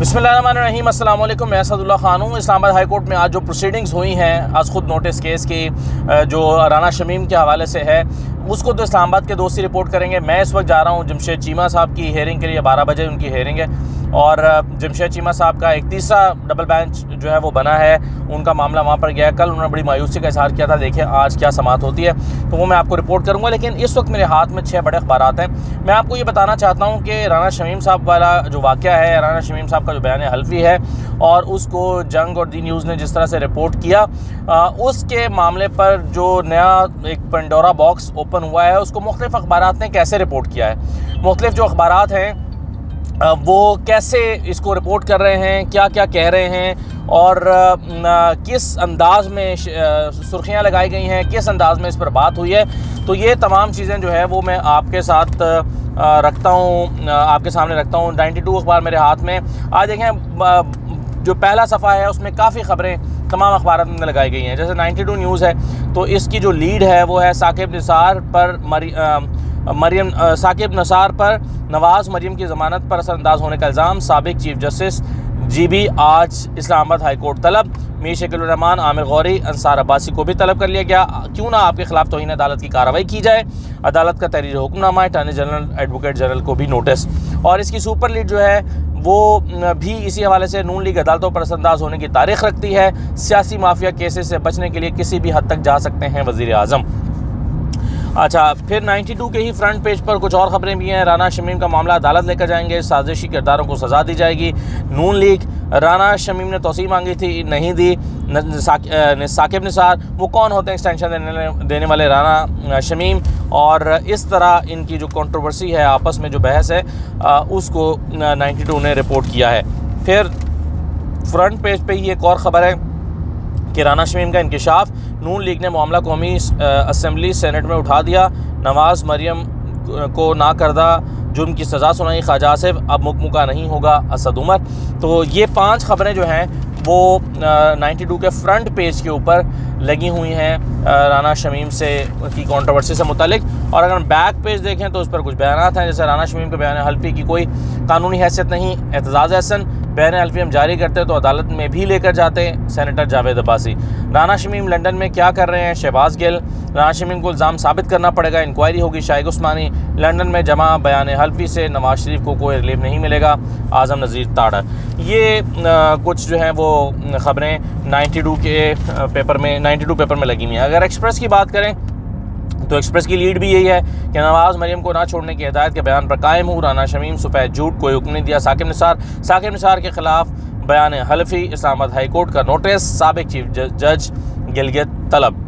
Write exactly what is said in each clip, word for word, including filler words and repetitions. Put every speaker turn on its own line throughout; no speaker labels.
बिस्मिल्लाहिर्रहमानिर्रहीम, अस्सलाम वालेकुम। मैं असदुल्ला खान हूँ। इस्लामाबाद हाई कोर्ट में आज जो प्रोसीडिंग्स हुई हैं आज खुद नोटिस केस की जो राना शमीम के हवाले से है, उसको तो इस्लामाबाद के दोस्ती रिपोर्ट करेंगे। मैं इस वक्त जा रहा हूँ जमशेद चीमा साहब की हेयरिंग के लिए। बारह बजे उनकी हेयरिंग है और जमशेद चीमा साहब का एक तीसरा डबल बेंच जो है वो बना है, उनका मामला वहाँ पर गया है। कल उन्होंने बड़ी मायूसी का इजहार किया था, देखें आज क्या समाअत होती है, तो वो मैं आपको रिपोर्ट करूँगा। लेकिन इस वक्त मेरे हाथ में छः बड़े अखबारात हैं। मैं आपको ये बताना चाहता हूँ कि राना शमीम साहब वाला जो वाक़या है, राना शमीम साहब का जो बयान हल्फी है और उसको जंग और दी न्यूज़ ने जिस तरह से रिपोर्ट किया, आ, उसके मामले पर जो नया एक पंडोरा बॉक्स ओपन हुआ है, उसको मुख्तलिफ अखबारात ने कैसे रिपोर्ट किया है, मुख्तलिफ जो अखबारात हैं वो कैसे इसको रिपोर्ट कर रहे हैं, क्या क्या कह रहे हैं और किस अंदाज में सुर्खियां लगाई गई हैं, किस अंदाज में इस पर बात हुई है। तो ये तमाम चीज़ें जो है वो मैं आपके साथ रखता हूँ, आपके सामने रखता हूँ। बानवे अखबार मेरे हाथ में। आज देखें जो पहला सफ़ा है उसमें काफ़ी ख़बरें तमाम अखबारों में लगाई गई हैं। जैसे बानवे न्यूज़ है तो इसकी जो लीड है वो है साकिब निसार पर मरी मरियम साकिब निसार पर नवाज़ मरियम की ज़मानत पर असरअंदाज होने का इल्ज़ाम, साबिक चीफ जस्टिस जी बी आज इस्लामाबाद हाई कोर्ट तलब। मीर शकील रहमान, आमिर गौरी, अंसार अब्बासी को भी तलब कर लिया गया। क्यों ना आपके खिलाफ तौहीन अदालत की कार्रवाई की जाए। अदालत का तहरीर हुक्मनामा, अटॉर्नी जनरल एडवोकेट जनरल को भी नोटिस। और इसकी सुपर लीड जो है वो भी इसी हवाले से नून लीग अदालतों पर असरअंदाज होने की तारीख रखती है। सियासी माफिया केसेस से बचने के लिए किसी भी हद तक जा सकते हैं वज़ीर आज़म। अच्छा, फिर बानवे के ही फ्रंट पेज पर कुछ और ख़बरें भी हैं। राना शमीम का मामला अदालत लेकर जाएंगे, साजिशी किरदारों को सज़ा दी जाएगी। नून लीग, राना शमीम ने तौसीह मांगी थी, नहीं दी। साकिब निसार, वो कौन होते हैं एक्सटेंशन देने देने वाले राना शमीम, और इस तरह इनकी जो कंट्रोवर्सी है, आपस में जो बहस है, उसको बानवे ने रिपोर्ट किया है। फिर फ्रंट पेज पे ही एक और ख़बर है कि राना शमीम का इंकशाफ, नून लीग ने मामला कौमी असम्बली सेनेट में उठा दिया। नवाज़ मरियम को नाकर्दा जुर्म की सज़ा सुनाई ख्वाजा आसिफ, अब मुकमुका नहीं होगा असद उमर। तो ये पांच ख़बरें जो हैं वो बानवे के फ्रंट पेज के ऊपर लगी हुई हैं राना शमीम से की कंट्रोवर्सी से मुतालिक। और अगर हम बैक पेज देखें तो उस पर कुछ बयानात हैं, जैसे राना शमीम के बयान हल्फी की कोई कानूनी हैसियत नहीं। एतजाज़ हसन, बयान हल्फी हम जारी करते तो अदालत में भी लेकर जाते सेनेटर जावेद अब्बासी। राना शमीम लंदन में क्या कर रहे हैं, शहबाज गिल। राना शमीम को इल्ज़ाम साबित करना पड़ेगा, इंक्वायरी होगी। शाइक उस्मानी, लंदन में जमा बयान हल्फी से नवाज शरीफ को कोई रिलीफ नहीं मिलेगा। आज़म नज़ीर ताड़ा। ये आ, कुछ जो हैं वो ख़बरें बानवे के पेपर में बानवे पेपर में लगी हुई हैं। अगर एक्सप्रेस की बात करें तो एक्सप्रेस की लीड भी यही है कि नवाज़ मरियम को ना छोड़ने की हिदायत के बयान पर कायम हूँ। राना शमीम सफ़ेद झूठ, कोई हुक्म नहीं दिया। साकिब निसार, साकिब निसार के खिलाफ बयान हल्फी, इस्लामाबाद हाई कोर्ट का नोटिस, साबिक चीफ जज गिलगित तलब।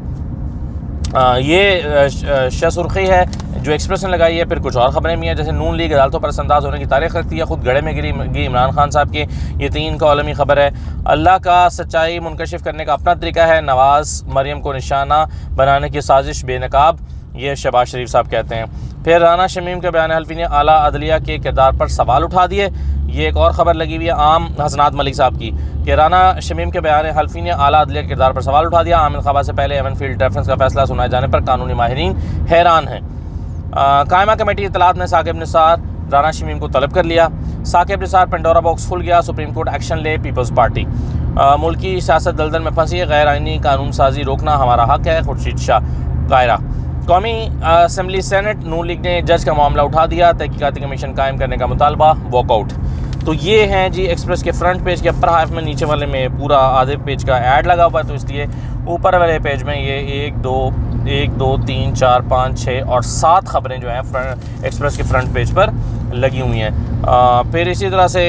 आ, ये शसुर्खी है जो एक्सप्रेस ने लगाई है। फिर कुछ और ख़बरें भी हैं, जैसे नून लीग अदालतों पर असरअंदाज होने की तारीख रखती है, खुद गड़े में गिरी गिरी इमरान खान साहब की। ये तीन कॉलमी ख़बर है। अल्लाह का सच्चाई मुनकशिफ करने का अपना तरीका है, नवाज़ मरियम को निशाना बनाने की साजिश बेनकाब, ये शहबाज शरीफ साहब कहते हैं। फिर राना शमीम के बयान हल्फी ने आला अदलिया के किरदार पर सवाल उठा दिए, ये एक और ख़बर लगी हुई है आम हसनात मलिक साहब की कि राना शमीम के बयान हल्फी ने आला अदलिया के किरदार पर सवाल उठा दिया। आमिर खबा से पहले एवन फील्ड रेफरेंस का फैसला सुनाए जाने पर कानूनी माहिरीन हैरान हैं। कायमा कमेटी इतलात ने साकिब निसार, राना शमीम को तलब कर लिया। साकिब निसार, पंडोरा बॉक्स खुल गया, सुप्रीम कोर्ट एक्शन ले, पीपल्स पार्टी। मुल्की सियासत दलदल में फंसी, गैर आइनी कानून साजी रोकना हमारा हक है, खुर्शीद शाह कायरा। कौमी असम्बली सेनेट, नून लीग ने जज का मामला उठा दिया, तहकीकाती कमीशन कायम करने का मुतालबा, वॉकआउट। तो ये हैं जी एक्सप्रेस के फ्रंट पेज के अपर हाफ में, नीचे वाले में पूरा आधे पेज का ऐड लगा हुआ है, तो इसलिए ऊपर वाले पेज में ये एक दो एक दो तीन चार पाँच छः और सात ख़बरें जो हैं फ्रंट एक्सप्रेस के फ्रंट पेज पर लगी हुई हैं। फिर इसी तरह से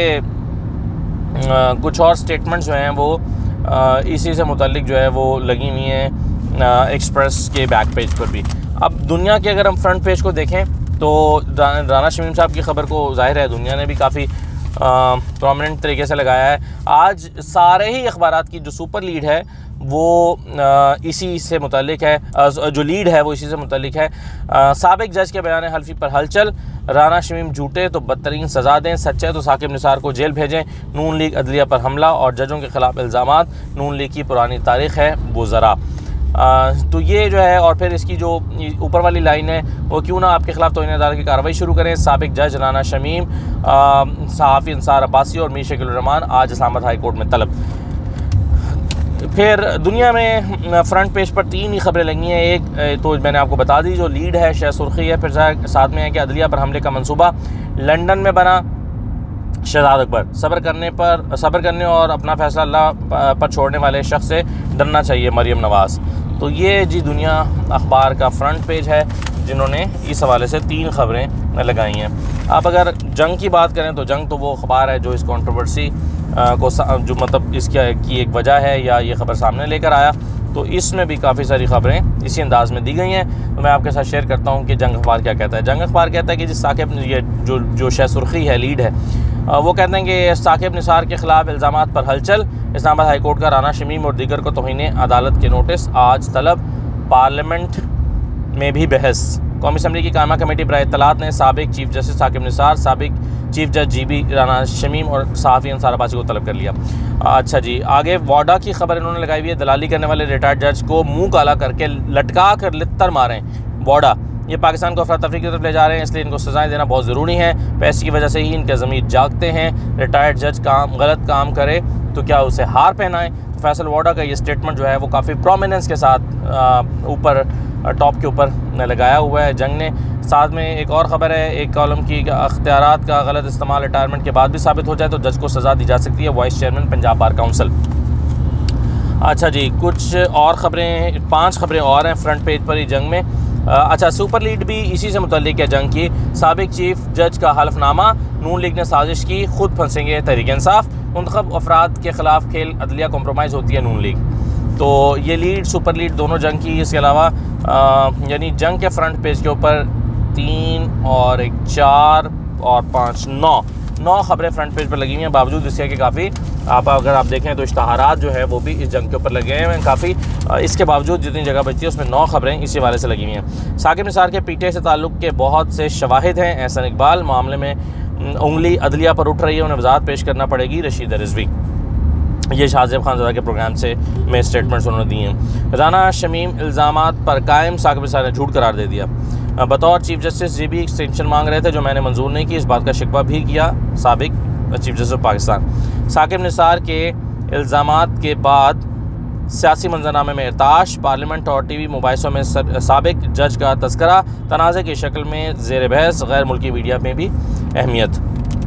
आ, कुछ और स्टेटमेंट्स जो हैं वो आ, इसी से मुताल्लिक जो है वो लगी हुई हैं एक्सप्रेस के बैक पेज पर भी। अब दुनिया के अगर हम फ्रंट पेज को देखें तो राना शमीम साहब की ख़बर को ज़ाहिर है दुनिया ने भी काफ़ी प्रोमिनेंट तरीके से लगाया है। आज सारे ही अखबारात की जो सुपर लीड है वो आ, इसी से मुतालिक है, आ, जो लीड है वो इसी से मुतालिक है। साबिक जज के बयान हल्फी पर हलचल, राना शमीम झूठे तो बदतरीन सज़ा दें, सच्चे तो साकिब निसार को जेल भेजें। नून लीग अदलिया पर हमला और जजों के खिलाफ इल्ज़ामात, नून लीग की पुरानी तारीख है वो ज़रा। तो ये जो है, और फिर इसकी जो ऊपर वाली लाइन है वो क्यों ना आपके खिलाफ तौहीन अदालत की कार्रवाई शुरू करें। साबिक जज राना शमीम, सहाफ़ी अंसार अब्बासी और मीर शकील रहमान आज इस्लामाबाद हाई कोर्ट में तलब। फिर दुनिया में फ्रंट पेज पर तीन ही खबरें लगी हैं। एक तो मैंने आपको बता दी, जो लीड है शह सुर्खी है। फिर साथ में है कि अदलिया पर हमले का मंसूबा लंदन में बना, शहजाद अकबर सब्र करने पर सब्र करने और अपना फैसला अल्लाह पर छोड़ने वाले शख्स से डरना चाहिए, मरियम नवाज़। तो ये जी दुनिया अखबार का फ्रंट पेज है, जिन्होंने इस हवाले से तीन खबरें लगाई हैं। आप अगर जंग की बात करें तो जंग तो वो अखबार है जो इस कंट्रोवर्सी को, जो मतलब इसकी की एक वजह है या ये ख़बर सामने लेकर आया, तो इसमें भी काफ़ी सारी खबरें इसी अंदाज़ में दी गई हैं। तो मैं आपके साथ शेयर करता हूँ कि जंग अखबार क्या कहता है। जंग अखबार कहता है कि जिस साकिब ये जो जो शह सुर्खी है, लीड है, वो कहते हैं कि साकिब निसार के ख़िलाफ़ इल्ज़ामात पर हलचल। इस्लामाबाद हाई कोर्ट का राना शमीम और दीगर को तौहीन अदालत के नोटिस आज तलब। पार्लियामेंट में भी बहस। कौमी असम्बली की कायमा कमेटी बराए इत्तलात ने साबिक चीफ जस्टिस साकिब निसार, साबिक चीफ जज जी बी राना शमीम और सहाफ़ी अंसार अब्बासी को तलब कर लिया। अच्छा जी, आगे वाडा की खबर इन्होंने लगाई हुई है। दलाली करने वाले रिटायर्ड जज को मुंह काला करके लटका कर लित्तर मारें। वाडा ये पाकिस्तान को अफरा तफरी की तरफ ले जा रहे हैं, इसलिए इनको सज़ाएं देना बहुत ज़रूरी है। पैसे की वजह से ही इनके ज़मीर जागते हैं। रिटायर्ड जज काम गलत काम करे तो क्या उसे हार पहनाएं। तो फैसल वाडा का ये स्टेटमेंट जो है वो काफ़ी प्रोमिनेंस के साथ ऊपर टॉप के ऊपर लगाया हुआ है जंग ने। साथ में एक और ख़बर है, एक कॉलम की, अख्तियारात का गलत इस्तेमाल रिटायरमेंट के बाद भी साबित हो जाए तो जज को सज़ा दी जा सकती है। Vice chairman Punjab bar council. अच्छा जी, कुछ और ख़बरें, पांच ख़बरें और हैं फ्रंट पेज पर ही जंग में। अच्छा, सुपर लीड भी इसी से मुतल्लिक है जंग की। साबिक चीफ जज का हलफनामा, नून लीग ने साजिश की, खुद फंसेंगे तहरीक इंसाफ। मुंतखब अफराद के ख़िलाफ़ खेल अदलिया कॉम्प्रोमाइज़ होती है नून लीग। तो ये लीड सुपर लीड दोनों जंग की। इसके अलावा यानी जंग के फ्रंट पेज के ऊपर तीन और एक चार और पाँच नौ नौ खबरें फ्रंट पेज पर लगी हुई हैं। बावजूद इसके कि काफ़ी आप अगर आप देखें तो इश्तहारात जो है वो भी इस जंग के ऊपर लगे हैं काफ़ी। इसके बावजूद जितनी जगह बचती है उसमें नौ खबरें इसी वाले से लगी हुई हैं। साकिब निसार के पीटीआई से ताल्लुक़ के बहुत से शवाहिद हैं। एहसन इकबाल मामले में उंगली अदलिया पर उठ रही है, उन्हें वजाहत पेश करना पड़ेगी। रशीदा रिजवी, ये शाहजेब खानज़ादा के प्रोग्राम से में स्टेटमेंट्स उन्होंने दिए हैं। राना शमीम इल्ज़ामात पर कायम, साकिब निसार ने झूठ करार दे दिया। बतौर चीफ जस्टिस जी भी एक्सटेंशन मांग रहे थे जो मैंने मंजूर नहीं की, इस बात का शिकवा भी किया साबिक चीफ जस्टिस पाकिस्तान। साकिब निसार के इल्ज़ामात के बाद सियासी मंजरनामे में इरताश, पार्लियामेंट और टी वी मुबाहिसों में साबिक जज का तस्करा, तनाज़े की शक्ल में ज़ेर बहस, गैर मुल्की मीडिया में भी अहमियत।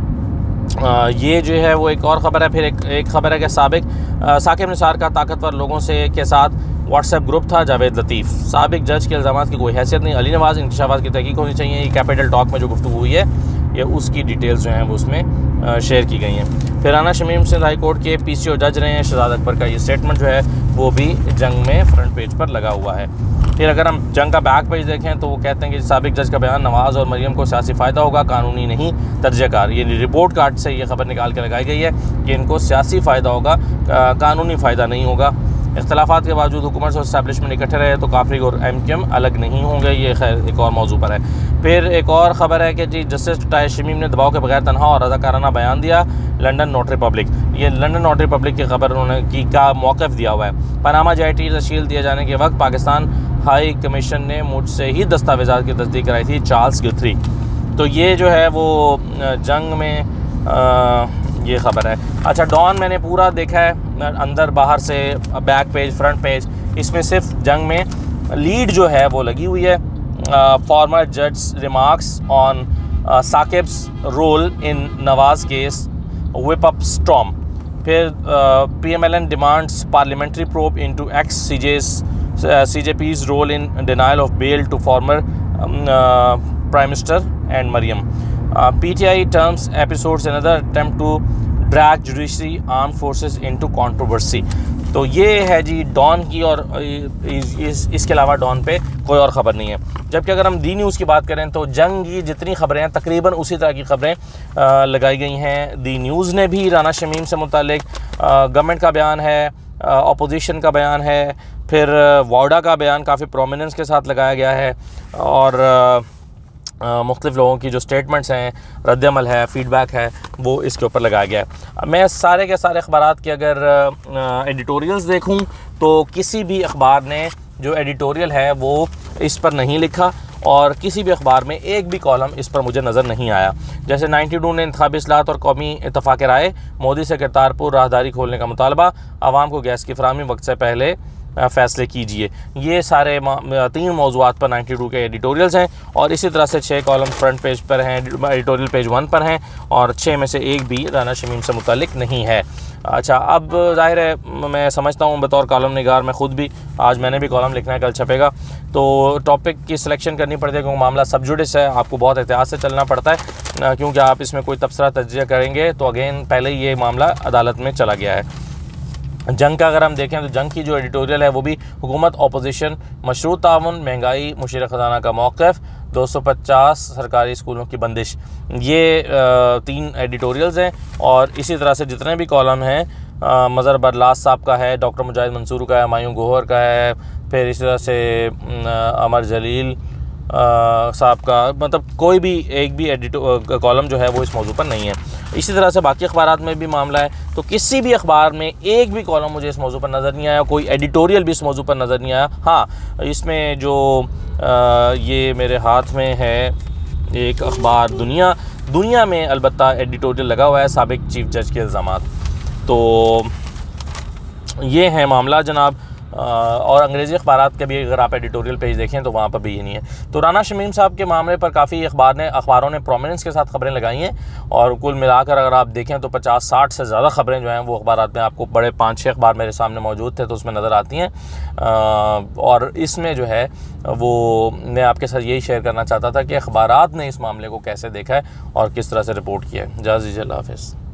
आ, ये जो है वो एक और ख़बर है। फिर एक एक ख़बर है कि साबिक साकिब निसार का ताकतवर लोगों से के साथ व्हाट्सएप ग्रुप था। जावेद लतीफ़, साबिक जज के इल्ज़ामात की कोई हैसियत नहीं। अली नवाज़, इंकशाफात की तहकीक होनी चाहिए। ये कैपिटल टॉक में जो गुफ्तगू हुई है ये उसकी डिटेल्स जो हैं वो उसमें शेयर की गई हैं। फिर राना शमीम सिंध हाई कोर्ट के पीसीओ जज रहे हैं। शहजाद अकबर का ये स्टेटमेंट जो है वो भी जंग में फ्रंट पेज पर लगा हुआ है। फिर अगर हम जंग का बैक पेज देखें तो वो कहते हैं कि साबिक जज का बयान, नवाज़ और मरियम को सियासी फ़ायदा होगा, कानूनी नहीं तर्जकार। ये रिपोर्ट कार्ड से ये खबर निकाल के लगाई गई है कि इनको सियासी फ़ायदा होगा, कानूनी फ़ायदा नहीं होगा। इख्तलाफात के बावजूद हुकूमत और इस्टेब्लिशमेंट इकट्ठे रहे तो काफरी और एम क्यू एम अलग नहीं होंगे। ये खैर एक और मौजू पर है। फिर एक और ख़बर है कि जी जस्टिस टायर शमीम ने दबाव के बगैर तनहा और रज़ाकाराना बयान दिया। लंदन नोट रिपब्लिक, ये लंदन नोट रिपब्लिक की खबर उन्होंने की का मौक़िफ़ दिया हुआ है। पनामा जेटी तश्कील दिए जाने के वक्त पाकिस्तान हाई कमीशन ने मुझसे ही दस्तावेज़ात की तस्दीक कराई थी, चार्ल्स गुथरी। तो ये जो है वो जंग में आ, ये ख़बर है। अच्छा, डॉन मैंने पूरा देखा है अंदर बाहर से, बैक पेज फ्रंट पेज, इसमें सिर्फ जंग में लीड जो है वो लगी हुई है। फॉर्मर जज remarks on Saqib's role in Nawaz case, whip up storm। फिर P M L N demands parliamentary probe into ex CJs CJP's role in denial of bail to former prime minister and Maryam. PTI terms episodes another attempt to drag judiciary arm forces into controversy. तो ये है जी don की, और इस, इस, इसके अलावा don पे कोई और ख़बर नहीं है। जबकि अगर हम दी न्यूज़ की बात करें तो जंग की जितनी ख़बरें हैं तकरीबन उसी तरह की ख़बरें लगाई गई हैं। दी न्यूज़ ने भी राना शमीम से मुतालिक गवर्नमेंट का बयान है, अपोजिशन का बयान है, फिर वाडा का बयान काफ़ी प्रोमिनेंस के साथ लगाया गया है, और मुख्तलिफ़ लोगों की जो स्टेटमेंट्स हैं, रद्दअमल है, फ़ीडबैक है, वो इसके ऊपर लगाया गया है। मैं सारे के सारे अखबारात के अगर एडिटोरियल्स देखूं तो किसी भी अखबार ने जो एडिटोरियल है वो इस पर नहीं लिखा और किसी भी अखबार में एक भी कॉलम इस पर मुझे नज़र नहीं आया। जैसे नाइन्टी टू ने इंतखाबी इस्लाहत और कौमी इत्तफ़ाक़ राय, मोदी से करतारपुर राहदारी खोलने का मुतालबा, आवाम को गैस की फराहमी वक्त से पहले फ़ैसले कीजिए। ये सारे तीन मौज़ूआत पर नाइन्टी टू के एडिटोरियल्स हैं और इसी तरह से छः कॉलम फ्रंट पेज पर हैं, एडिटोरियल पेज वन पर हैं और छः में से एक भी राना शमीम से मुतालिक नहीं है। अच्छा, अब ज़ाहिर है मैं समझता हूँ बतौर कॉलम निगार मैं ख़ुद भी, आज मैंने भी कॉलम लिखना है, कल छपेगा, तो टॉपिक की सिलेक्शन करनी पड़ती है क्योंकि मामला सब जुडिस है, आपको बहुत एहतियात से चलना पड़ता है क्योंकि आप इसमें कोई तबसरा तज्जिया करेंगे तो अगेन पहले ये मामला अदालत में चला गया है। जंग का अगर हम देखें तो जंग की जो एडिटोरियल है वो भी हुकूमत अपोजिशन, मशरूत ताउन, महंगाई, मुशीर ख़जाना का मौक़िफ़, दो सौ पचास सरकारी स्कूलों की बंदिश, ये तीन एडिटोरियल्स हैं। और इसी तरह से जितने भी कॉलम हैं, मज़हर बरलास साहब का है, डॉक्टर मुजाहिद मंसूर का है, हुमायूं गोहर का है, फिर इसी तरह से अमर जलील साहब का, मतलब कोई भी एक भी एडिटो कॉलम जो है वो इस मौजू पर नहीं है। इसी तरह से बाकी अखबारात में भी मामला है, तो किसी भी अखबार में एक भी कॉलम मुझे इस मौजू पर नज़र नहीं आया, कोई एडिटोरियल भी इस मौजू पर नज़र नहीं आया। हाँ, इसमें जो आ, ये मेरे हाथ में है एक अखबार दुनिया, दुनिया में अलबत्ता एडिटोरियल लगा हुआ है साबिक चीफ जज के इल्ज़ामात, तो ये है मामला जनाब। और अंग्रेज़ी अखबारात के भी अगर आप एडिटोरियल पेज देखें तो वहाँ पर भी ये नहीं है। तो राना शमीम साहब के मामले पर काफ़ी अखबार ने अखबारों ने प्रोमिनेंस के साथ खबरें लगाई हैं और कुल मिलाकर अगर आप देखें तो पचास साठ से ज़्यादा खबरें जो हैं वो अखबारात में, आपको बड़े पाँच छः अखबार मेरे सामने मौजूद थे तो उसमें नज़र आती हैं। और इसमें जो है वो मैं आपके साथ यही शेयर करना चाहता था कि अखबारात ने इस मामले को कैसे देखा है और किस तरह से रिपोर्ट किया है। इजाज़त दीजिए, अल्लाह हाफ़िज़।